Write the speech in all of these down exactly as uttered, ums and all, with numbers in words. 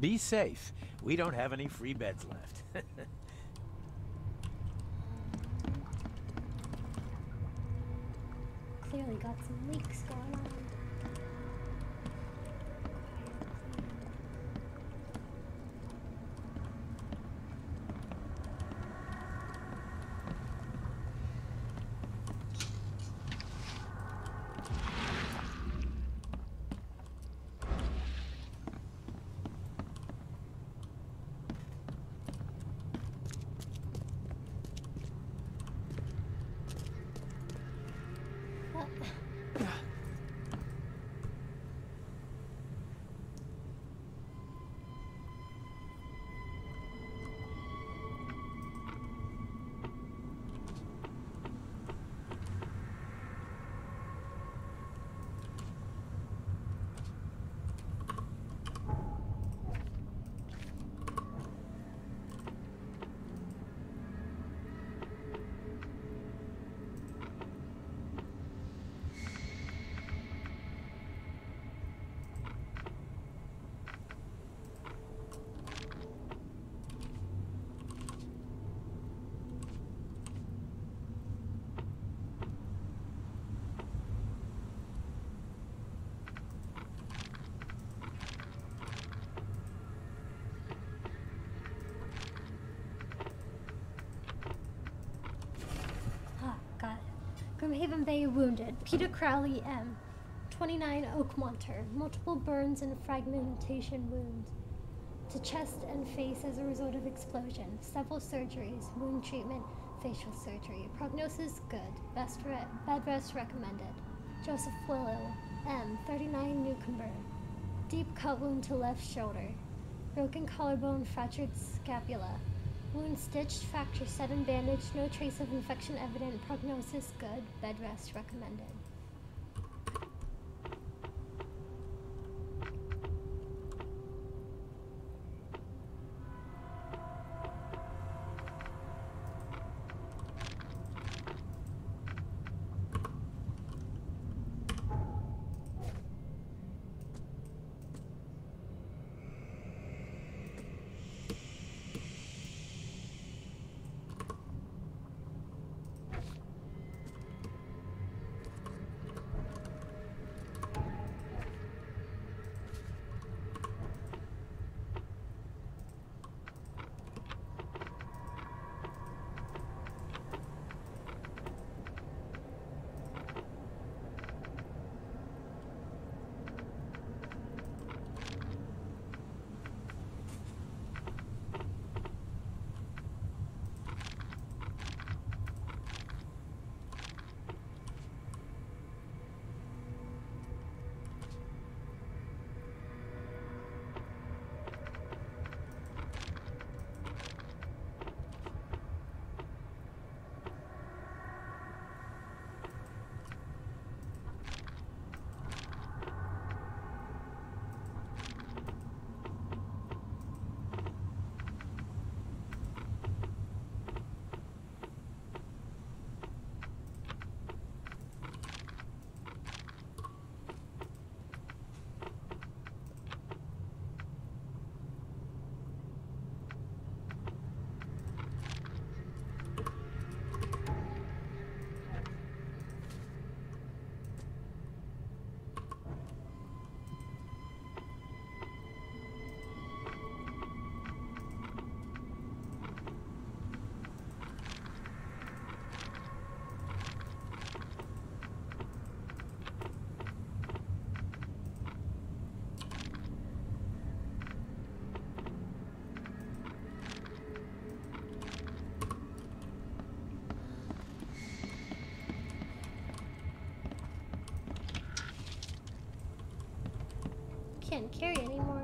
Be safe. We don't have any free beds left. Clearly got some leaks going on. Grimhaven Bay wounded. Peter Crowley, M. twenty-nine Oakmonter. Multiple burns and fragmentation wounds to chest and face as a result of explosion. Several surgeries, wound treatment, facial surgery. Prognosis good. Best re bed rest recommended. Joseph Willow, M. thirty-nine Newcomber. Deep cut wound to left shoulder. Broken collarbone, fractured scapula. Wound stitched, fracture set and bandaged, no trace of infection evident, prognosis good, bed rest recommended. Can't carry anymore.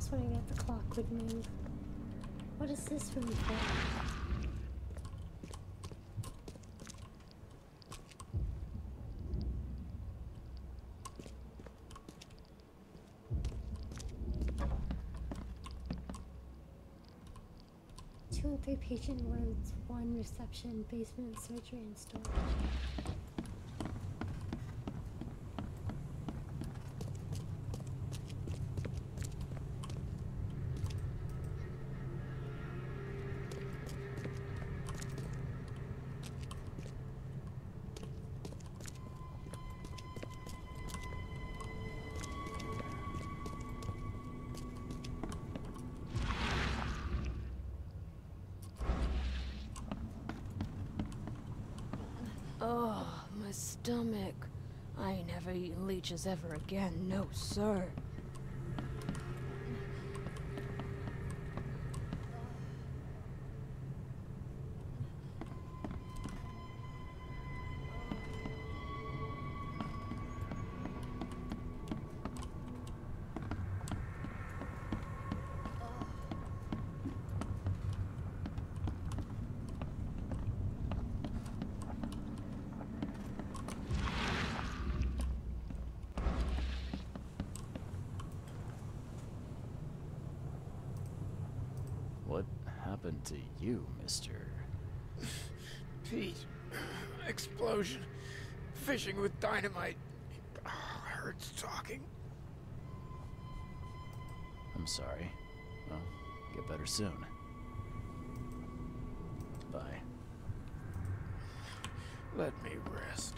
just wondering if the clock would move. What is this room for? Two and three patient wards, one reception, basement, surgery, and storage. Oh, my stomach. I ain't never eaten leeches ever again, no sir. What happened to you, mister? Pete. Explosion. Fishing with dynamite. Oh, hurts talking. I'm sorry. Well, get better soon. Bye. Let me rest.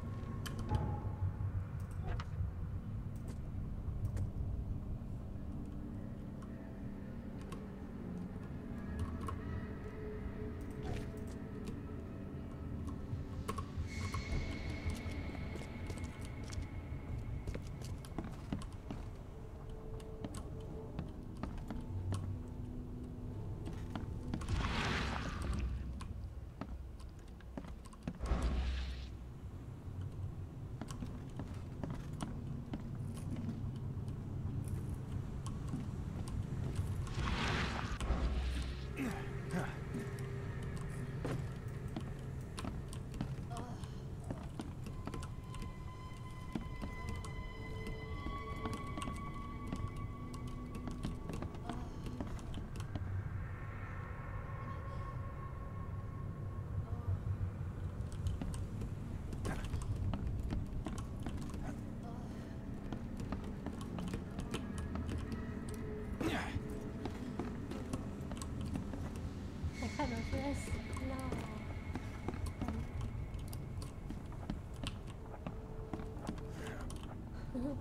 I can't open this. No.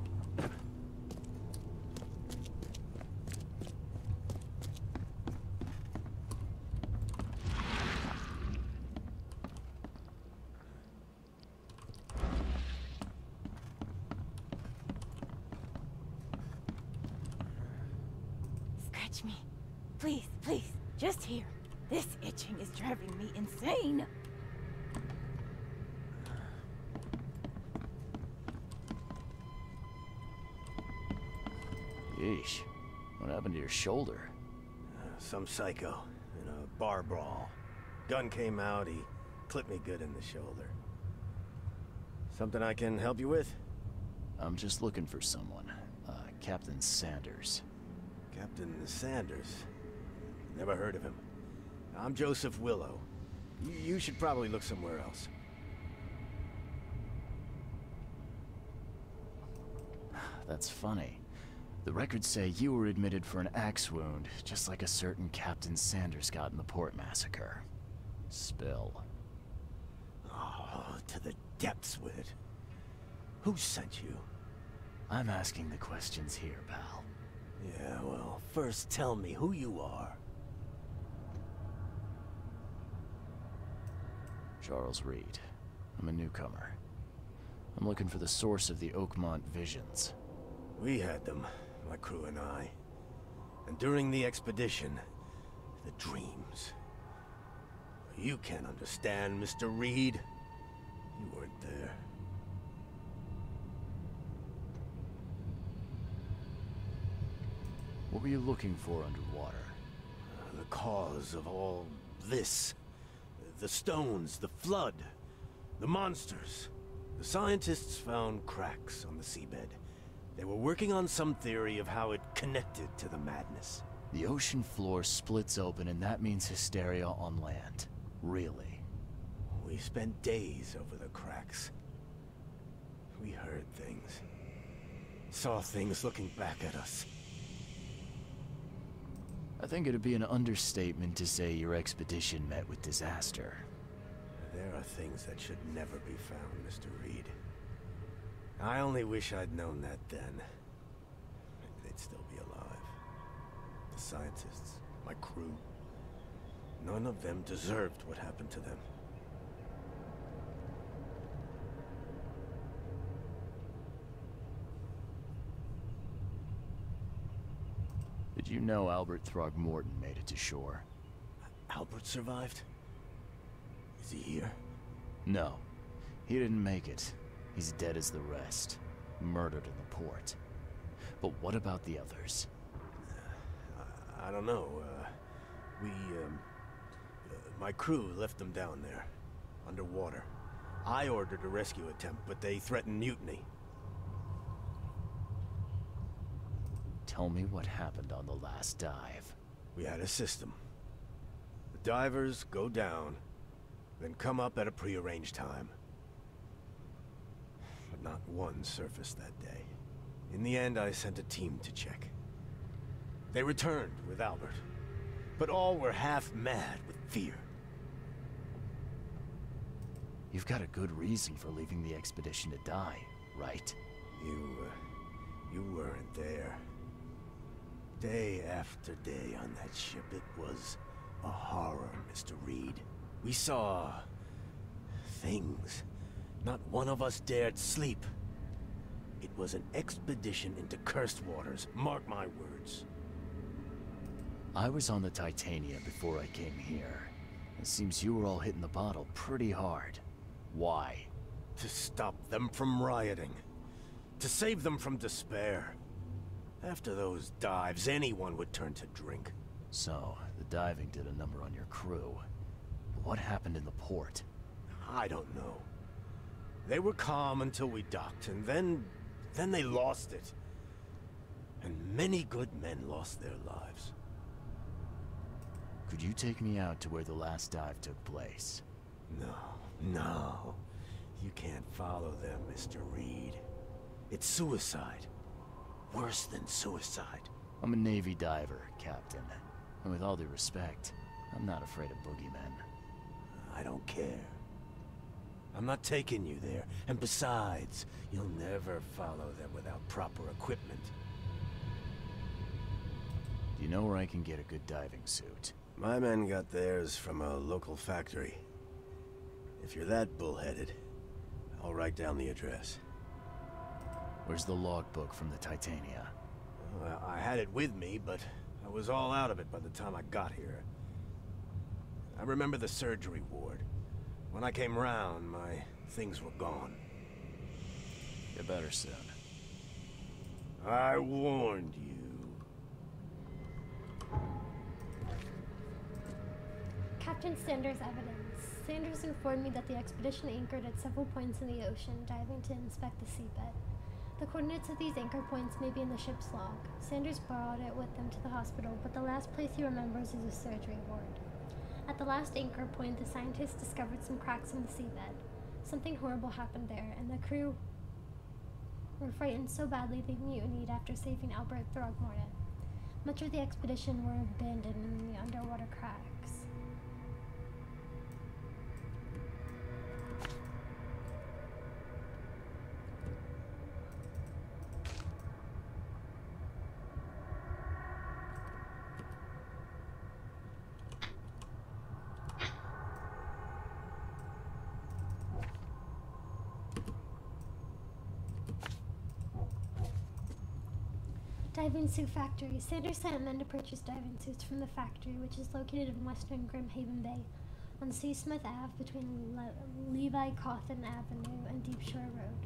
Scratch me. Please, please, just here. This itching is driving me insane. Yeesh. What happened to your shoulder? Some psycho in a bar brawl. Gun came out, he clipped me good in the shoulder. Something I can help you with? I'm just looking for someone. Uh, Captain Sanders. Captain Sanders. Never heard of him. I'm Joseph Willow. You, you should probably look somewhere else. That's funny. The records say you were admitted for an axe wound, just like a certain Captain Sanders got in the Port Massacre. Spill. Oh, to the depths with it. Who sent you? I'm asking the questions here, pal. Yeah, well, first tell me who you are. Charles Reed. I'm a newcomer. I'm looking for the source of the Oakmont visions. We had them, my crew and I. And during the expedition, the dreams. You can't understand, Mister Reed. You weren't there. What were you looking for underwater? The cause of all this. The stones, the flood, the monsters. The scientists found cracks on the seabed. They were working on some theory of how it connected to the madness. The ocean floor splits open and that means hysteria on land. Really? We spent days over the cracks. We heard things. Saw things looking back at us. I think it'd be an understatement to say your expedition met with disaster. There are things that should never be found, Mister Reed. I only wish I'd known that then. Maybe they'd still be alive. The scientists, my crew. None of them deserved what happened to them. Did you know Albert Throgmorton made it to shore? Albert survived? Is he here? No. He didn't make it. He's dead as the rest. Murdered in the port. But what about the others? I, I don't know. Uh, we, um... Uh, my crew left them down there. Underwater. I ordered a rescue attempt, but they threatened mutiny. Tell me what happened on the last dive. We had a system. The divers go down, then come up at a prearranged time. But not one surfaced that day. In the end, I sent a team to check. They returned with Albert, but all were half mad with fear. You've got a good reason for leaving the expedition to die, right? You, uh, you weren't there. Day after day on that ship, it was a horror, Mister Reed. We saw... things. Not one of us dared sleep. It was an expedition into cursed waters, mark my words. I was on the Titania before I came here. It seems you were all hitting the bottle pretty hard. Why? To stop them from rioting. To save them from despair. After those dives, anyone would turn to drink. So, the diving did a number on your crew. But what happened in the port? I don't know. They were calm until we docked, and then... then they lost it. And many good men lost their lives. Could you take me out to where the last dive took place? No, no. You can't follow them, Mister Reed. It's suicide. Worse than suicide. I'm a Navy diver, Captain. And with all due respect, I'm not afraid of boogeymen. I don't care. I'm not taking you there. And besides, you'll never follow them without proper equipment. Do you know where I can get a good diving suit? My men got theirs from a local factory. If you're that bullheaded, I'll write down the address. Where's the logbook from the Titania? Well, I had it with me, but I was all out of it by the time I got here. I remember the surgery ward. When I came round, my things were gone. Get better soon. I warned you. Captain Sanders' evidence. Sanders informed me that the expedition anchored at several points in the ocean, diving to inspect the seabed. The coordinates of these anchor points may be in the ship's log. Sanders borrowed it with them to the hospital, but the last place he remembers is a surgery ward. At the last anchor point, the scientists discovered some cracks in the seabed. Something horrible happened there, and the crew were frightened so badly they mutinied after saving Albert Throgmorton. Much of the expedition were abandoned in the underwater cracks. Diving suit factory. Sanders sent men to purchase diving suits from the factory, which is located in western Grimhaven Bay, on Seasmith Avenue between Le Levi Cawthon Avenue and Deep Shore Road.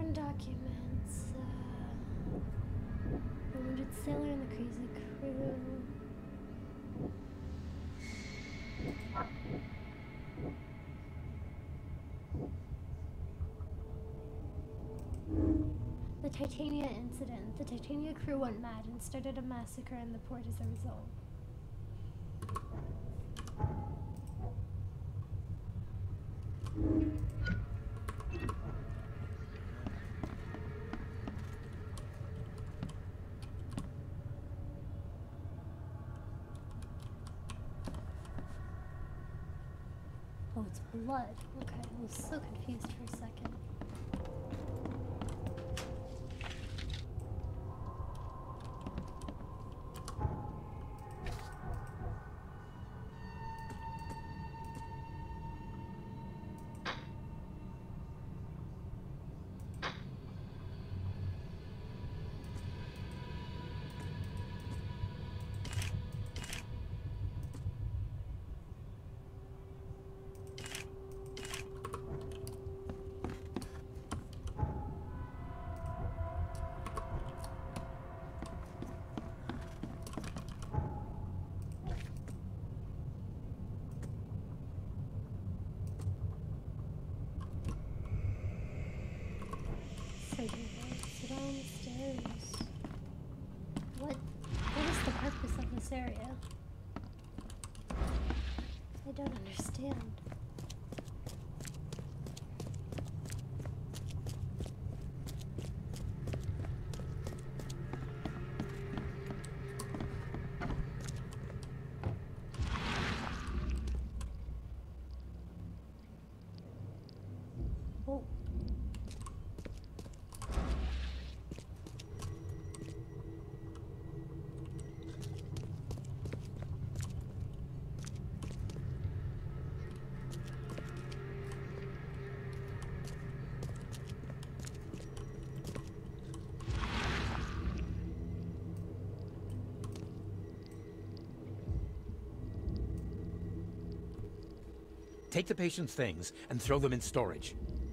Important documents. Uh, a wounded sailor and the crazy crew. The Titania incident. The Titania crew went mad and started a massacre in the port as a result. Oh, it's blood. Okay, I was so confused for a second. Sit downstairs. What? What is the purpose of this area? I don't understand. Oh. Take the patient's things and throw them in storage.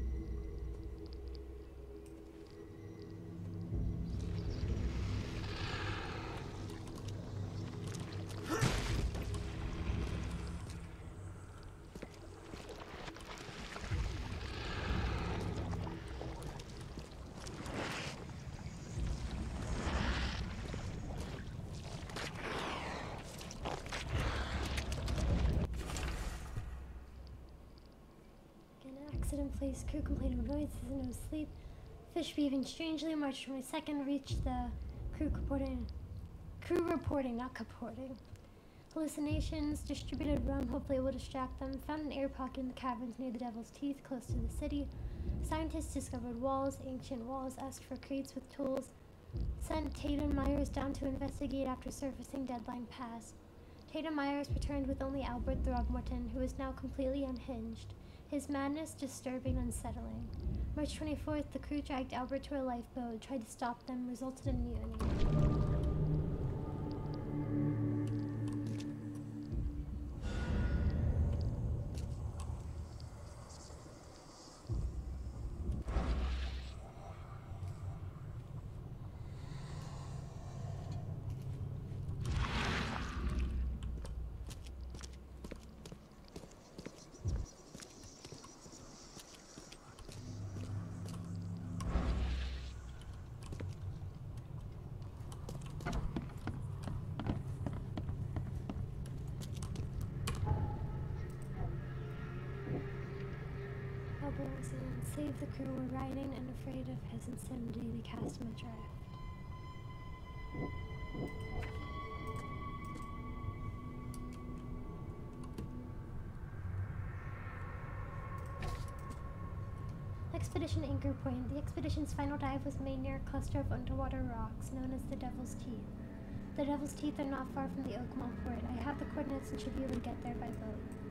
Accident place, crew complaining of noises and no sleep. Fish behaving strangely. March twenty-second reached the crew reporting. Crew reporting, not caporting. Hallucinations, distributed rum, hopefully it will distract them. Found an air pocket in the caverns near the Devil's Teeth, close to the city. Scientists discovered walls, ancient walls, asked for crates with tools. Sent Tatum Myers down to investigate after surfacing deadline passed. Tatum Myers returned with only Albert Throgmorton, who is now completely unhinged. His madness disturbing, unsettling. March twenty-fourth, the crew dragged Albert to a lifeboat, tried to stop them, resulted in mutiny. Save the crew were riding and afraid of his insanity, they cast him adrift. Expedition Anchor Point. The expedition's final dive was made near a cluster of underwater rocks known as the Devil's Teeth. The Devil's Teeth are not far from the Oakmont port. I have the coordinates and should be able to get there by boat.